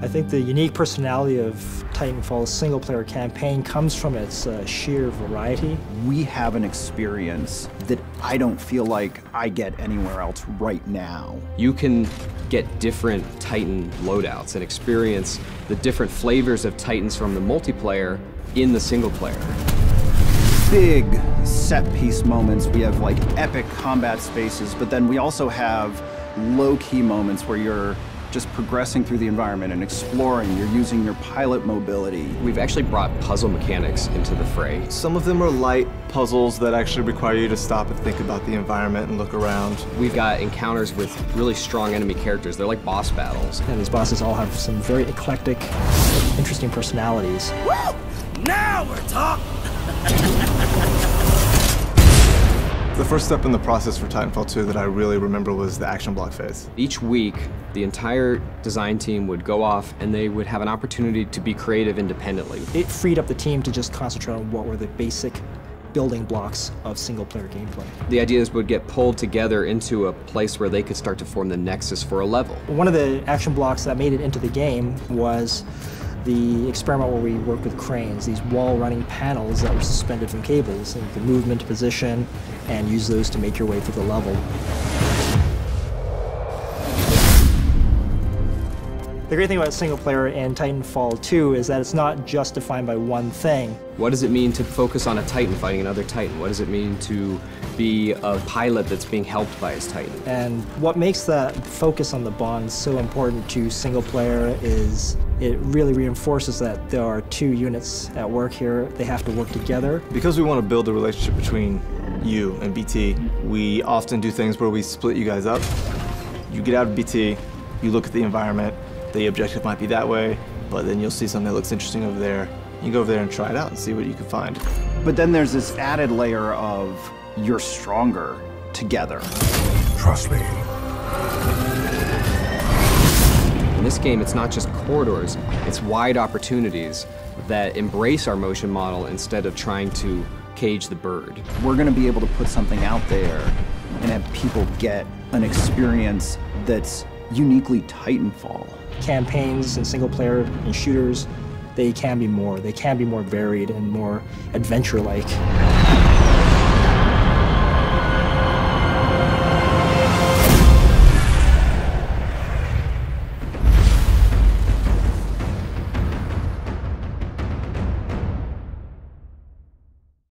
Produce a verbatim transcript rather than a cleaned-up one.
I think the unique personality of Titanfall's single-player campaign comes from its uh, sheer variety. We have an experience that I don't feel like I get anywhere else right now. You can get different Titan loadouts and experience the different flavors of Titans from the multiplayer in the single player. Big set-piece moments. We have like epic combat spaces, but then we also have low-key moments where you're just progressing through the environment and exploring. You're using your pilot mobility. We've actually brought puzzle mechanics into the fray. Some of them are light puzzles that actually require you to stop and think about the environment and look around. We've got encounters with really strong enemy characters. They're like boss battles. And these bosses all have some very eclectic, interesting personalities. Woo! Now we're talking! The first step in the process for Titanfall two that I really remember was the action block phase. Each week, the entire design team would go off and they would have an opportunity to be creative independently. It freed up the team to just concentrate on what were the basic building blocks of single-player gameplay. The ideas would get pulled together into a place where they could start to form the nexus for a level. One of the action blocks that made it into the game was the experiment where we worked with cranes, these wall-running panels that were suspended from cables, and you could move them into position and use those to make your way through the level. The great thing about single player in Titanfall two is that it's not just defined by one thing. What does it mean to focus on a Titan fighting another Titan? What does it mean to be a pilot that's being helped by his Titan? And what makes that focus on the bond so important to single player is it really reinforces that there are two units at work here. They have to work together. Because we want to build a relationship between you and B T, we often do things where we split you guys up. You get out of B T, you look at the environment, the objective might be that way, but then you'll see something that looks interesting over there. You go over there and try it out and see what you can find. But then there's this added layer of you're stronger together. Trust me. In this game, it's not just corridors, it's wide opportunities that embrace our motion model instead of trying to cage the bird. We're gonna be able to put something out there and have people get an experience that's uniquely Titanfall. Campaigns and single player and shooters, they can be more. They can be more varied and more adventure-like.